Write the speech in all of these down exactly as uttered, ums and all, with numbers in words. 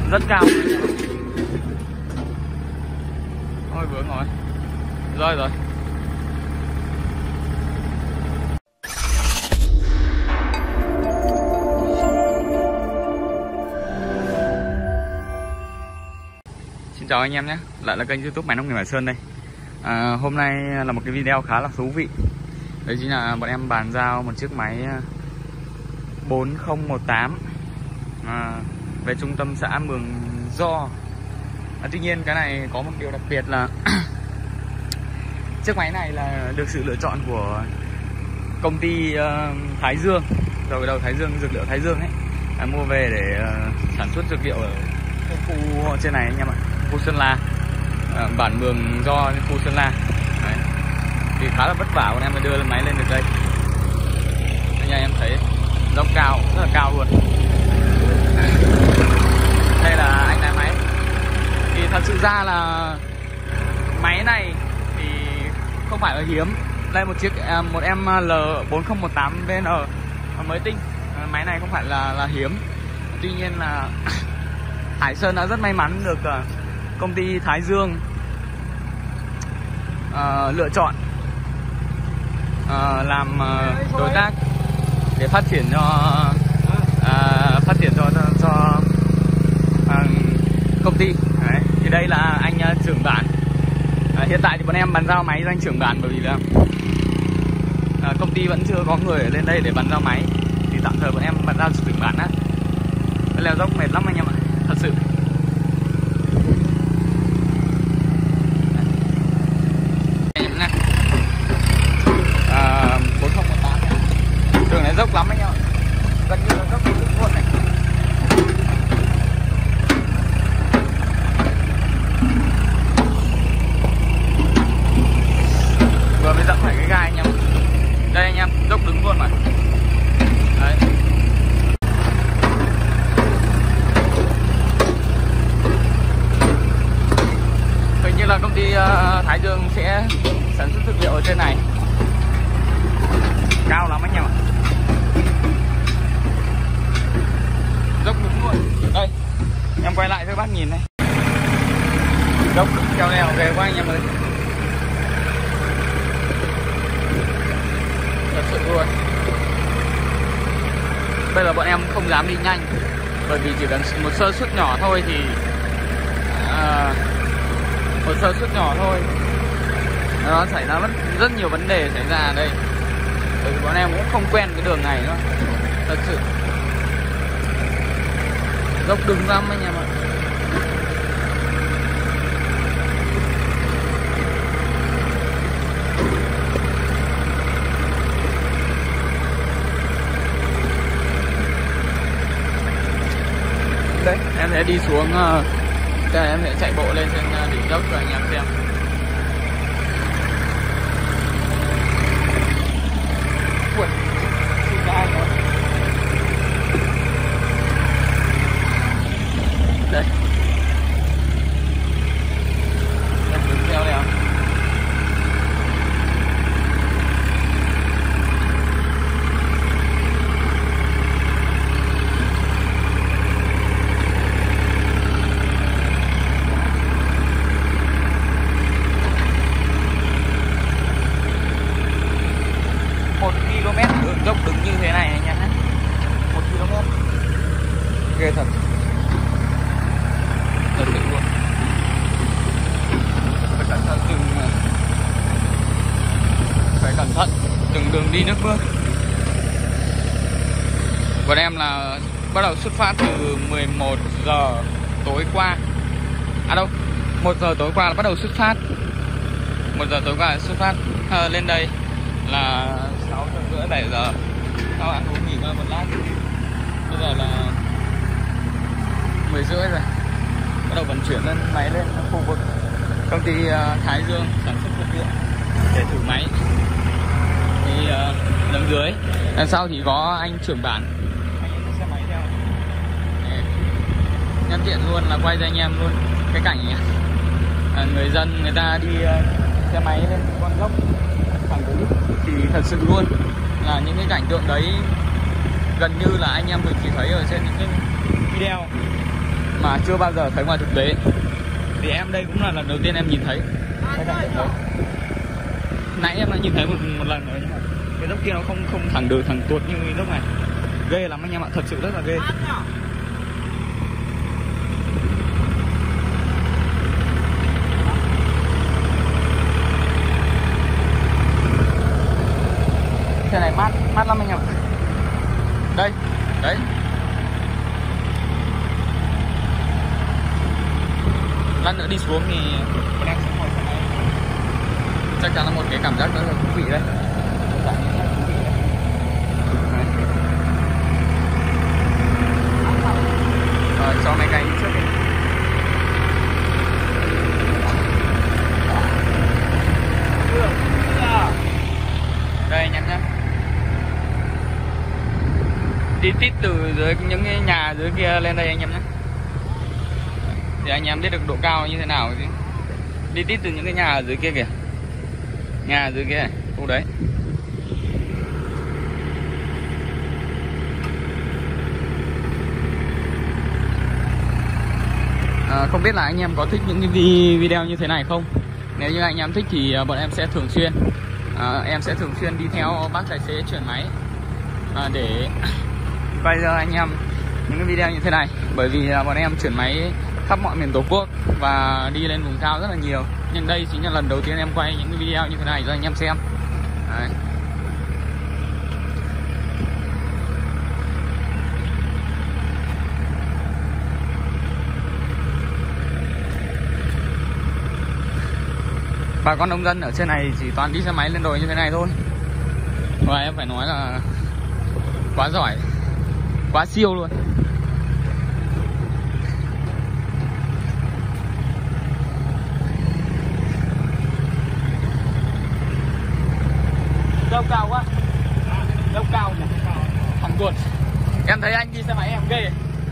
rất cao. Ôi vướng rồi. Rồi rồi. Xin chào anh em nhé, lại là kênh YouTube Máy Nông Nghiệp Hải Sơn đây. à, Hôm nay là một cái video khá là thú vị. Đấy chính là bọn em bàn giao một chiếc máy bốn không một tám à, về trung tâm xã Mường Do. à, Tuy nhiên cái này có một điều đặc biệt là chiếc máy này là được sự lựa chọn của công ty uh, Thái Dương, đầu đầu Thái Dương, dược liệu Thái Dương ấy, à, mua về để uh, sản xuất dược liệu ở khu trên này anh em ạ, khu Sơn La, à, bản Mường Do, khu Sơn La. Đấy. Thì khá là vất vả bọn em mới đưa máy lên được đây. Anh em thấy dốc cao, rất là cao luôn. Đây là anh lái máy. Thì thật sự ra là máy này thì không phải là hiếm. Đây một chiếc một em L bốn không một tám V N mới tinh. Máy này không phải là là hiếm. Tuy nhiên là Hải Sơn đã rất may mắn được công ty Thái Dương uh, lựa chọn uh, làm uh, đối tác để phát triển cho uh, phát triển cho cho, cho uh, công ty. Đấy. Thì đây là anh uh, trưởng bản. Uh, hiện tại thì bọn em bàn giao máy cho anh trưởng bản, bởi vì là uh, công ty vẫn chưa có người ở lên đây để bàn giao máy, thì tạm thời bọn em bàn giao cho trưởng bản á. Đây là dốc mệt lắm anh em ạ, thật sự. À, bốn không một tám này. Đường này dốc lắm anh em ạ, gần như là dốc đứng luôn này. Vừa mới dặm phải cái gai anh em. Đây anh em, dốc đứng luôn mà. Đấy. Hình như là công ty uh, Thái Dương sẽ sản xuất dược liệu ở trên này. Cao lắm anh em ạ. Dốc đứng luôn. Đây, em quay lại cho các bác nhìn này. Dốc đứng treo leo ghê quá anh em ơi. Thật sự luôn. Bây giờ bọn em không dám đi nhanh, bởi vì chỉ cần một sơ suất nhỏ thôi thì à, một sơ suất nhỏ thôi nó xảy ra rất, rất nhiều vấn đề xảy ra ở đây. Bởi vì bọn em cũng không quen cái đường này nữa. Thật sự dốc đứng lắm anh em ạ. Đấy, em sẽ đi xuống, đây, em sẽ chạy bộ lên trên đỉnh dốc cho anh em xem. Ui, đây, em đứng theo đây. Dốc đứng như thế này anh em nhé, một ki lô mét, ghê thật, thật sự luôn. Phải cẩn thận, đừng phải cẩn thận, đừng đường đi nước bước. Bọn em là bắt đầu xuất phát từ mười một giờ tối qua, à đâu, một giờ tối qua là bắt đầu xuất phát, một giờ tối qua là xuất phát à, lên đây là sáu giờ rưỡi bảy giờ. Các bạn cũng nghỉ ngơi một lát. Bây giờ là mười rưỡi rồi. Bắt đầu vận chuyển lên máy lên khu vực công ty Thái Dương sản xuất dược liệu để thử máy. Thì uh, đứng dưới đằng sau thì có anh trưởng bản, anh ấy xe máy theo. Nhân tiện luôn là quay cho anh em luôn cái cảnh này. À, người dân người ta đi uh, xe máy lên con dốc thẳng đứng thì thật sự luôn là những cái cảnh tượng đấy gần như là anh em mình chỉ thấy ở trên những cái video. mà chưa bao giờ thấy ngoài thực tế. Thì em đây cũng là lần đầu tiên em nhìn thấy. Nãy em đã nhìn thấy một, một lần rồi nhưng mà cái dốc kia nó không không thẳng được thẳng tuột như cái dốc này. Ghê lắm anh em ạ, thật sự rất là ghê. Thế này mát, mát lắm anh em. Đây, đấy. Lát nữa đi xuống thì bọn em sẽ ngồi xe máy. Chắc chắn là một cái cảm giác rất là thú vị đấy. Rồi, cho mấy cái trước đi. Đây anh em nhé. Đi tít từ dưới những cái nhà dưới kia lên đây anh em nhé. Thì anh em biết được độ cao như thế nào chứ. Đi tít từ những cái nhà ở dưới kia kìa. Nhà ở dưới kia này, khu đấy. À, không biết là anh em có thích những cái video như thế này không? Nếu như anh em thích thì bọn em sẽ thường xuyên à, em sẽ thường xuyên đi theo bác tài xế chuyển máy à, để quay cho anh em những cái video như thế này. Bởi vì bọn em chuyển máy khắp mọi miền Tổ quốc và đi lên vùng cao rất là nhiều. Nhưng đây chính là lần đầu tiên em quay những cái video như thế này cho anh em xem. Đấy. Bà con nông dân ở trên này chỉ toàn đi xe máy lên đồi như thế này thôi. Và em phải nói là quá giỏi, quá siêu luôn. Dốc cao quá. Dốc cao nhỉ. Thằng tuột. Em thấy anh đi xe máy em ghê.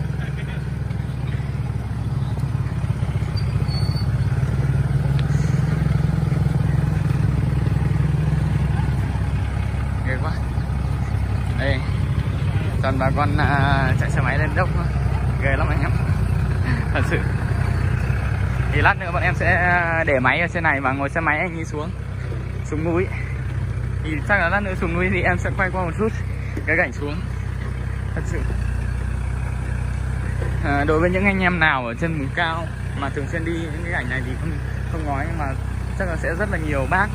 Ghê quá. Đây. Toàn bà con uh, chạy xe máy lên dốc. Ghê lắm anh em. Thật sự. Thì lát nữa bọn em sẽ để máy ở trên này và ngồi xe máy anh đi xuống xuống núi. Thì chắc là lát nữa xuống núi thì em sẽ quay qua một chút cái cảnh xuống. Thật sự à, đối với những anh em nào ở trên vùng cao mà thường xuyên đi những cái cảnh này thì không không nói, nhưng mà chắc là sẽ rất là nhiều bác,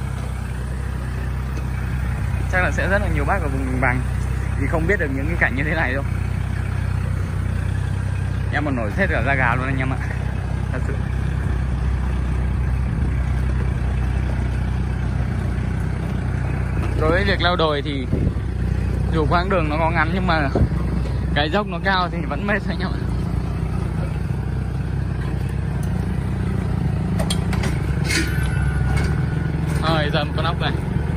chắc là sẽ rất là nhiều bác ở vùng đồng bằng thì không biết được những cái cảnh như thế này đâu. Em còn nổi hết cả da gà luôn anh em ạ. Thật sự. Đối với việc leo đồi thì dù quãng đường nó có ngắn nhưng mà cái dốc nó cao thì vẫn mệt anh em ạ. Rồi giờ một con ốc này.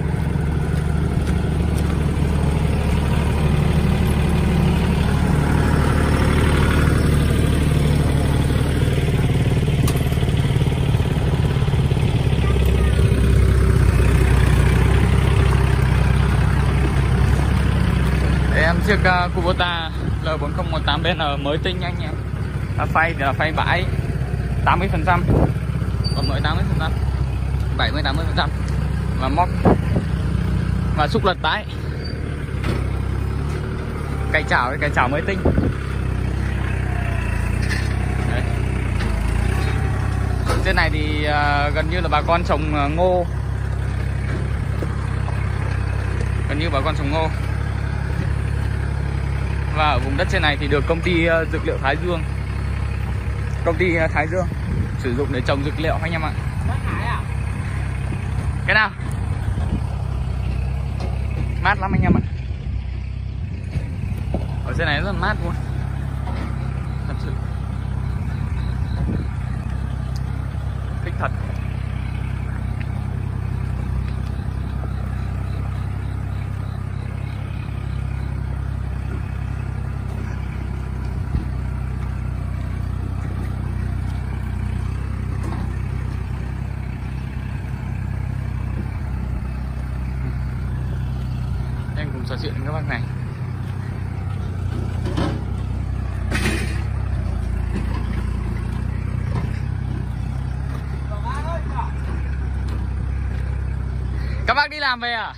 Chiếc uh, Kubota L bốn không một tám B N mới tinh anh em. À, phay thì là phay bãi tám mươi phần trăm, còn mới tám mươi phần trăm, bảy mươi tám mươi phần trăm, và móc và xúc lật tái, cái chảo cái chảo mới tinh. Đấy. Trên này thì uh, gần như là bà con trồng uh, ngô, gần như bà con trồng ngô. Và ở vùng đất trên này thì được công ty uh, dược liệu Thái Dương, công ty uh, Thái Dương sử dụng để trồng dược liệu anh em ạ. Cái nào? Mát lắm anh em ạ. Ở trên này rất là mát luôn. Thật sự thích thật. Trò chuyện với các bác này. làm về à?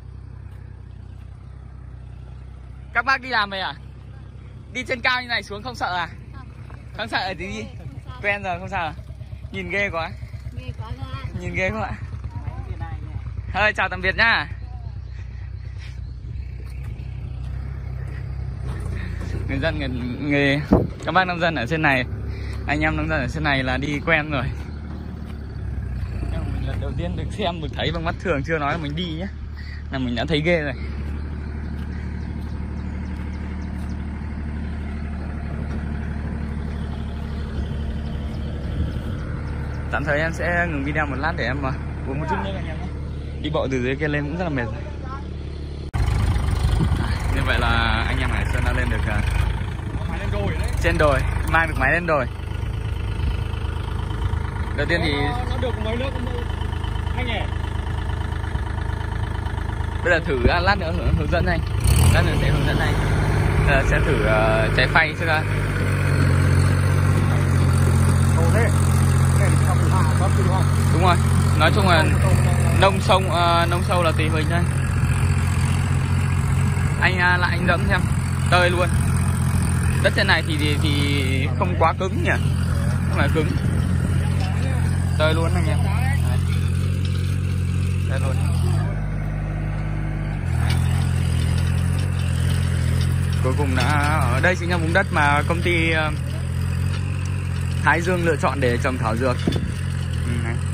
Các bác đi làm về à? Đi trên cao như này xuống không sợ à? Không sợ thì đi. Quen rồi không sao à? Nhìn ghê quá. Nhìn ghê quá. Thôi chào tạm biệt nhá. Người dân người, người các bác nông dân ở trên này, anh em nông dân ở trên này là đi quen rồi. Nhưng mà mình lần đầu tiên được xem, được thấy bằng mắt thường, chưa nói là mình đi nhé, là mình đã thấy ghê rồi. Tạm thời em sẽ ngừng video một lát để em uống một chút nước anh em nhé. Đi bộ từ dưới kia lên cũng rất là mệt rồi. À, như vậy là anh em Hải Sơn đã lên được uh, máy lên đồi đấy. Trên đồi, mang được máy lên đồi. Đầu tiên thì nó, nó được mấy nước anh nhỉ? Bây giờ thử uh, lát nữa hướng, hướng dẫn anh. Lát nữa sẽ hướng dẫn anh. Uh, sẽ thử uh, trái phay trước uh. Đúng rồi, nói chung là nông sông uh, nông sâu là tùy mình thôi. Anh uh, lại anh đẫm xem, tơi luôn. Đất trên này thì thì, thì không quá cứng nhỉ, không phải cứng, tơi luôn anh em. Tơi luôn. Cuối cùng đã ở đây chính là vùng đất mà công ty uh, Thái Dương lựa chọn để trồng thảo dược. Ừ,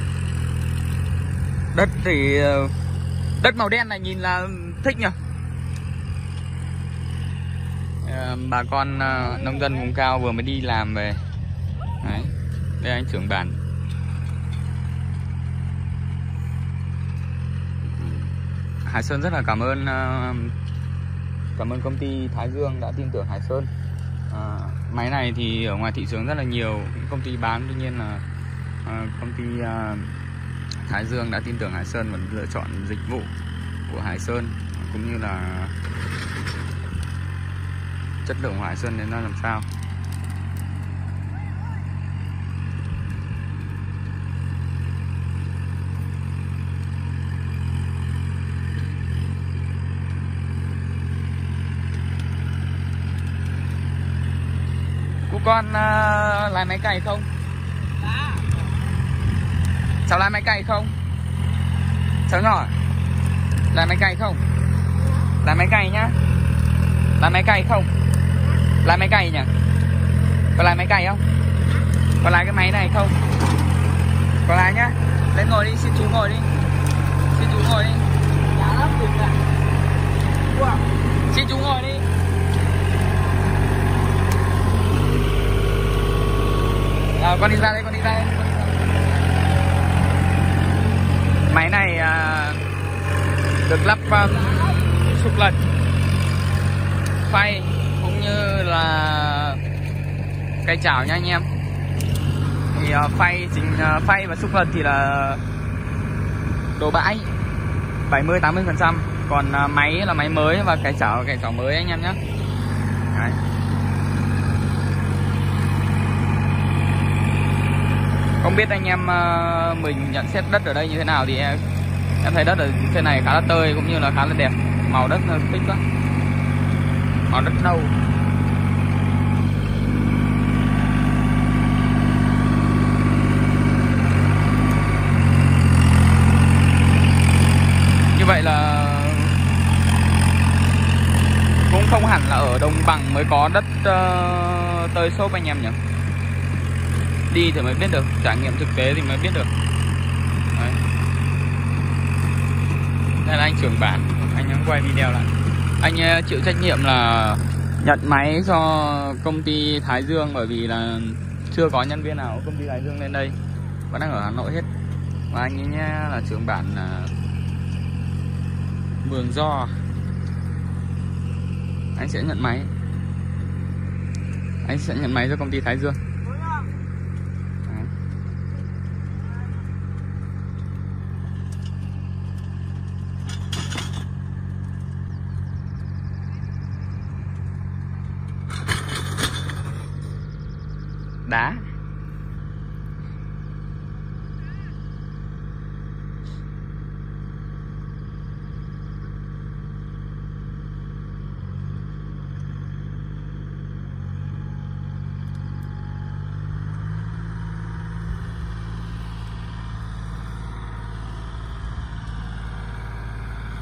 đất thì đất màu đen này nhìn là thích nhỉ. À, bà con uh, nông dân vùng cao vừa mới đi làm về. Đấy, đây anh trưởng bản. Hải Sơn rất là cảm ơn uh, cảm ơn công ty Thái Dương đã tin tưởng Hải Sơn. À, máy này thì ở ngoài thị trường rất là nhiều công ty bán, tuy nhiên là à, công ty à, Thái Dương đã tin tưởng Hải Sơn và lựa chọn dịch vụ của Hải Sơn, cũng như là chất lượng của Hải Sơn đến ra làm sao. Con uh, lái máy cày không? Đã. Cháu lái máy cày không? Cháu nhỏ lái máy cày không? Lái máy cày nhá. Lái máy cày không? Lái máy cày nhỉ? Có lái máy cày không? Có lái cái máy này không? Có lái nhá. Lên ngồi đi, xin chú ngồi đi. Xin chú ngồi đi. Xin chú ngồi đi. À, con đi ra đây, con đi ra đây. Máy này à, được lắp um, xúc lật, phay cũng như là cây chảo nha anh em. Thì uh, phay chính uh, phay và xúc lật thì là đồ bãi bảy mươi tám mươi phần trăm, còn uh, máy là máy mới và cái chảo cái chảo mới anh em nhé. Đấy. Không biết anh em uh, mình nhận xét đất ở đây như thế nào thì em, em thấy đất ở trên này khá là tơi cũng như là khá là đẹp, màu đất thích lắm, màu đất nâu. Như vậy là cũng không hẳn là ở đồng bằng mới có đất uh, tơi xốp anh em nhỉ. Đi thì mới biết được, trải nghiệm thực tế thì mới biết được. Đấy. Đây là anh trưởng bản, anh đang quay video lại. Anh chịu trách nhiệm là nhận máy cho công ty Thái Dương, bởi vì là chưa có nhân viên nào của công ty Thái Dương lên đây, vẫn đang ở Hà Nội hết. Và anh ấy nhá, là trưởng bản là Mường Do. Anh sẽ nhận máy, anh sẽ nhận máy cho công ty Thái Dương. Đá.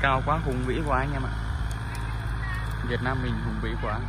cao quá, hùng vĩ quá anh em ạ. Việt Nam mình hùng vĩ quá.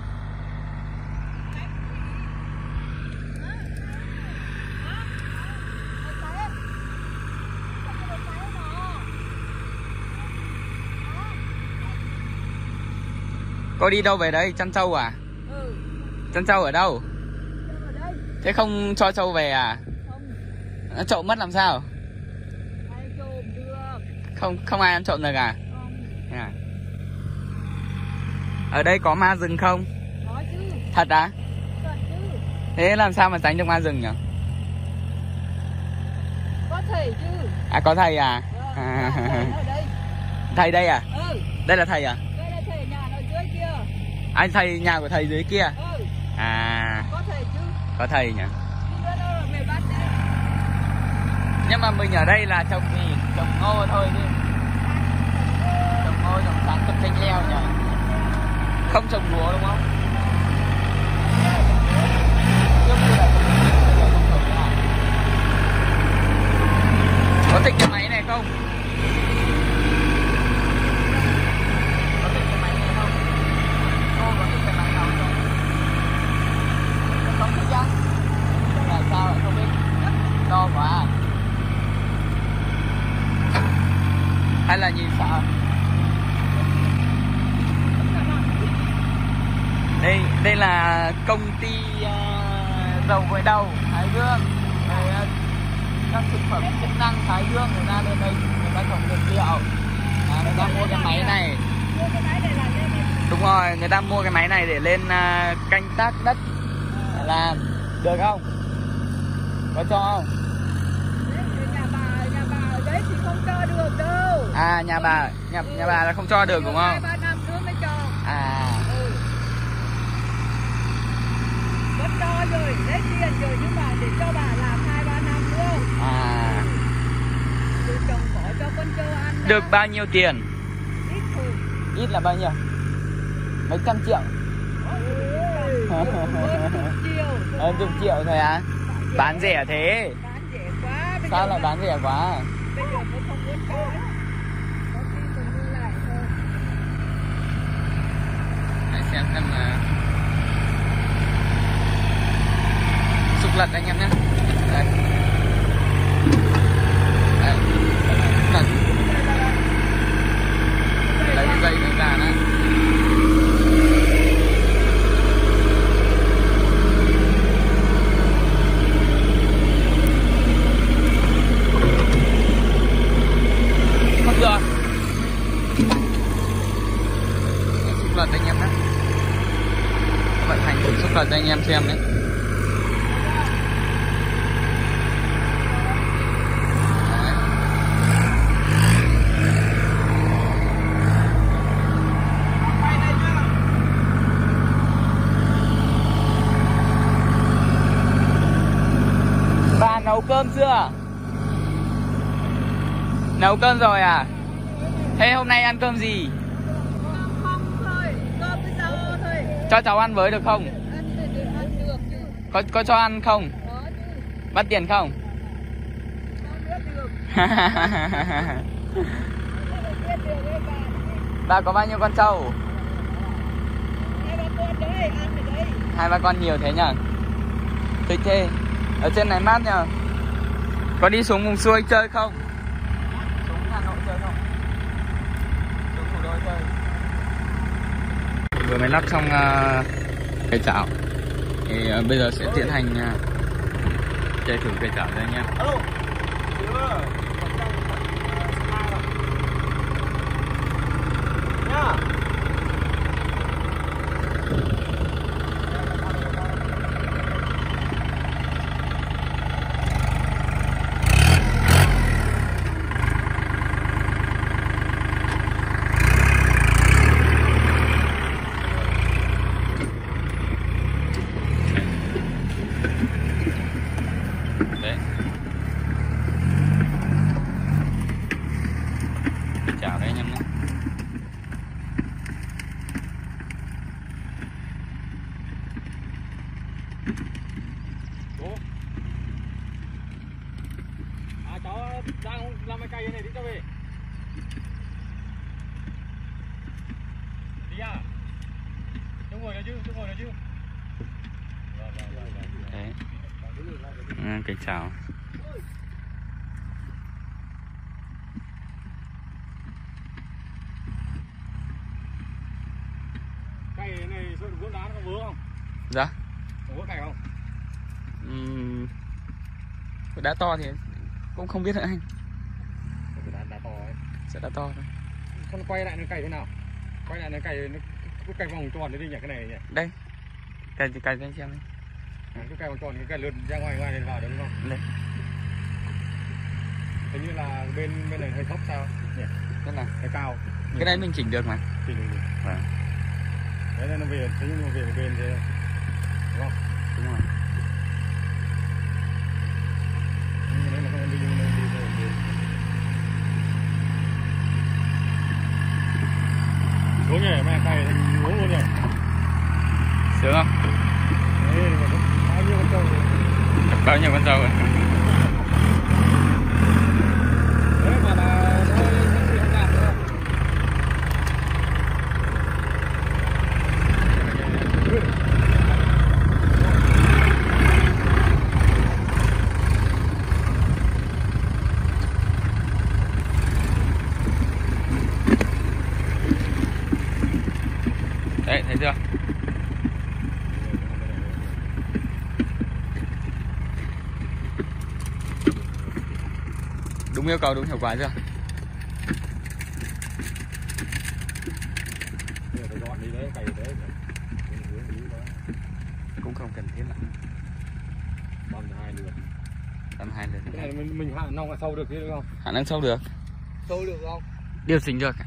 Cô đi đâu về đây? Chăn trâu à? Ừ. Chăn trâu ở đâu? Ở đây. Thế không cho trâu về à? Không. Nó trộm mất làm sao? Ai trộm được. Không không ai ăn trộm được à? Không. À. Ở đây có ma rừng không? Có chứ. Thật à? Thật chứ. Thế làm sao mà tránh được ma rừng nhỉ? Có thầy chứ. À có thầy à? Vâng, À. thầy ở đây. Thầy đây à? Ừ. Đây là thầy à? Đây là thầy nhà ở dưới kia. Anh thầy nhà của thầy dưới kia? Ừ. À. Có thầy chứ. Có thầy nhỉ? Nhưng đó đâu là mày bắt đấy. Nhưng mà mình ở đây là trồng gì? Trồng ngô thôi chứ. Trồng ngô, trồng sắn, trồng chanh leo nhỉ? Không trồng lúa đúng không? Trước kia là trồng lúa, bây giờ không trồng nữa à? Có thích cái máy này không? Có thích cái máy này không? Cô có thích cái máy nào không? Không thích chăng? Tại sao lại không biết? To quá à? Hay là nhìn sợ? Đây đây là công ty uh, dầu gội đầu Thái Dương. Đây, uh, các thực phẩm chức năng Thái Dương người ta lên đây người ta trồng dược liệu. À, người ta mua cái máy này. Đúng rồi, người ta mua cái máy này để lên uh, canh tác đất làm. Được không? Có cho không? Nhà bà, nhà bà ở đấy thì không cho được đâu. À nhà bà, nhà, nhà bà là không cho được đúng không? hai ba năm nữa mới cho. À. Ừ. Vẫn cho rồi, lấy tiền rồi nhưng mà để cho bà làm hai ba năm nữa. À. Rồi chồng bỏ cho con trâu ăn. Được bao nhiêu tiền? Ít thôi. Ít là bao nhiêu? Mấy trăm triệu? Hơn chục triệu. Hơn chục triệu thôi à? Bán rẻ thế. Bán rẻ quá. Sao lại bán rẻ quá? Bây giờ mới không muốn cho ấy. Có khi còn mua lại thôi. Hãy xem xem là sục lật anh em nhé. Đây. Đây. Lật. Lấy cái dây này ra này. Không được. Xúc lật anh em nhé. Các bạn thành thử xúc lật cho anh em xem đấy. Bà nấu cơm chưa? Nấu cơm rồi à? Thế hôm nay ăn cơm gì? Không, không thôi, cơm với rau thôi. Cho cháu ăn với được không? Ăn thì được, ăn được chứ. Có có cho ăn không? Có chứ. Bắt tiền không? Không biết được. Bà có bao nhiêu con trâu? Hai ba con đấy, ăn ở đây. Hai ba con nhiều thế nhỉ? Thích thế. Ở trên này mát nhờ. Có đi xuống vùng xuôi chơi không? Xuống Hà Nội chơi không? Xuống thủ đô chơi. Vừa mới lắp xong uh, cây chảo. Thì uh, bây giờ sẽ tiến hành uh, chơi thử cây chảo đây nha. Đấy. Chảo đây anh em nhé. À cháu đang làm cái cây này đi cho về. ngồi đấy chứ, chú ngồi đấy chứ. Đấy. À, cái chảo. Cây này sợ vỡ đá nó có vỡ không? Dạ. Có vỡ cày không? Uhm, đá to thì cũng không biết nữa anh. Cái đá, đá to ấy. Sẽ đá to thôi. Con quay lại nó cày thế nào? Quay lại nó cày nó cứ cày vòng tròn đấy đi nhỉ, cái này nhỉ? Đây. Cày cày cho anh xem đi. À, cứ cày vòng tròn cái cày lượn ra ngoài ngoài này vào được đúng không? Đây. Hình như là bên bên này hơi thấp sao? Nhỉ? Thế nào? Hơi cao. Cái này mình chỉnh được mà. Chỉnh được. Vâng. Đấy là nó về, thế nhưng mà về một bên thế đúng không? Đúng rồi. Nhưng mà đấy là không đi nhưng mà đi về về. Xuống nhỉ, mẹ cày thành uống luôn nhỉ? Sướng không? Đấy, mà nó bao nhiêu con trâu rồi? Bao nhiêu con trâu rồi? Đấy mà là nó nó bị không làm nữa. Đấy, thấy chưa? Đúng yêu cầu, đúng hiệu quả chưa? Dọn đi đấy, cày đấy. Cũng không cần thiết lắm. Băm hai lượt. Tầm hai lượt. Cái này mình mình hạ nòng hạ sâu được chứ đúng không? Hạ nâng sâu được. Sâu được không? Điều chỉnh được.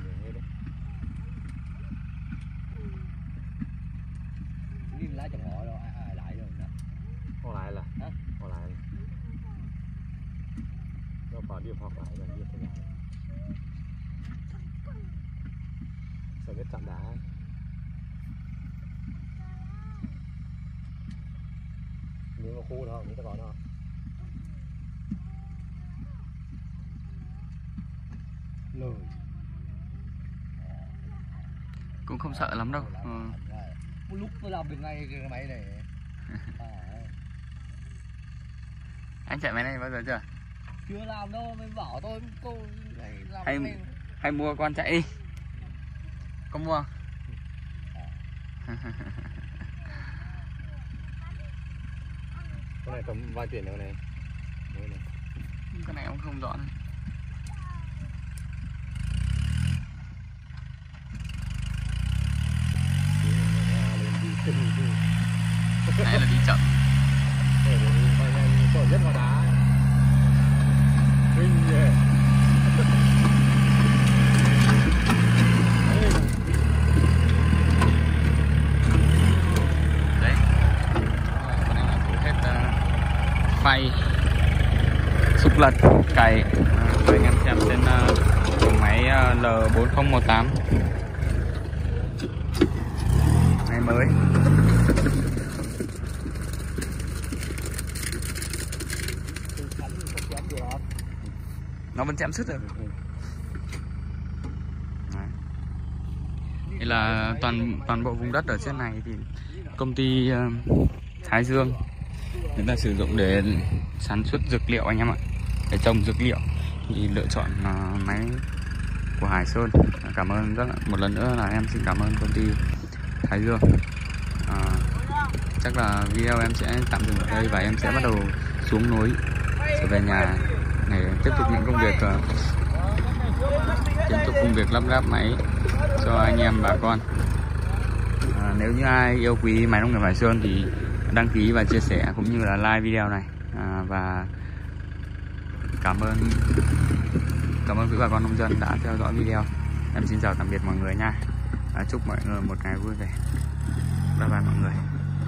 Đi lá chồng họ đâu ai, ai lại rồi nè. Họ lại là Hả? Họ lại là nó bảo điệp học lại rồi điệp thế nào? Sợ biết chạm đá. Nếu mà khu đó, người ta có nó. Lời. Cũng không sợ lắm đâu. Ừ. Một lúc tôi làm việc này cái máy này. À, Anh chạy máy này bao giờ chưa? chưa làm đâu, mới bảo tôi cô này làm Hay, này. hay mua con chạy đi. Có mua? Con này tầm vài tiền nữa này. Đấy này. Cái này ông không rõ này. Nãy là đi chậm. Để coi nhanh trộn nhất vào đá. Kinh nhỉ. Đấy. Con em là phụ hết uh, phay, xúc lật, cày. Uh, anh em xem trên uh, máy uh, L bốn không một tám. Máy mới. Nó vẫn chém sứt được. Đấy. Đây là toàn toàn bộ vùng đất ở trên này thì công ty uh, Thái Dương người ta sử dụng để sản xuất dược liệu anh em ạ, để trồng dược liệu thì lựa chọn uh, máy của Hải Sơn. Cảm ơn rất là, một lần nữa là em xin cảm ơn công ty Thái Dương. Uh, chắc là video em sẽ tạm dừng ở đây và em sẽ bắt đầu xuống núi trở về nhà để tiếp tục những công việc uh, tiếp tục công việc lắp ráp máy cho anh em bà con. À, nếu như ai yêu quý máy nông nghiệp Hải Sơn thì đăng ký và chia sẻ cũng như là like video này. À, và cảm ơn cảm ơn quý bà con nông dân đã theo dõi video. Em xin chào tạm biệt mọi người nha. À, chúc mọi người một ngày vui vẻ. Bye bye mọi người.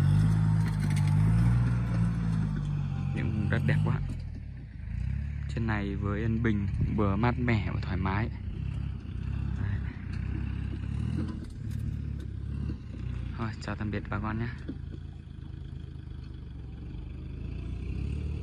Những vùng đất đẹp quá. Trên này với yên bình, vừa mát mẻ và thoải mái. Thôi, chào tạm biệt bà con nhé.